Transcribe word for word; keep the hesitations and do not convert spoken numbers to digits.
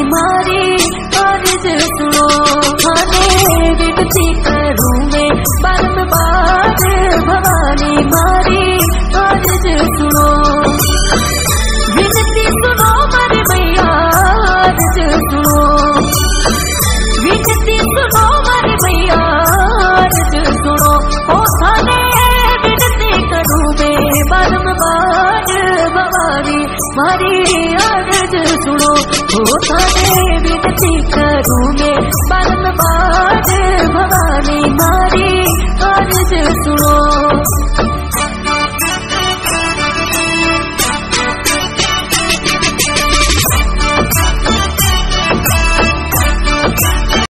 मारी अर्ज सुनो, थाने विनती करूं मैं बारंबार भवानी मारी अर्ज सुनो। विनती सुनो मारी मैया अर्ज सुनो, विनती सुनो मारी मैया अर्ज सुनो। ओ थाने विनती करूं मैं बारंबार भवानी मारी अर्ज सुनो। ओ थाने विनती करूं मैं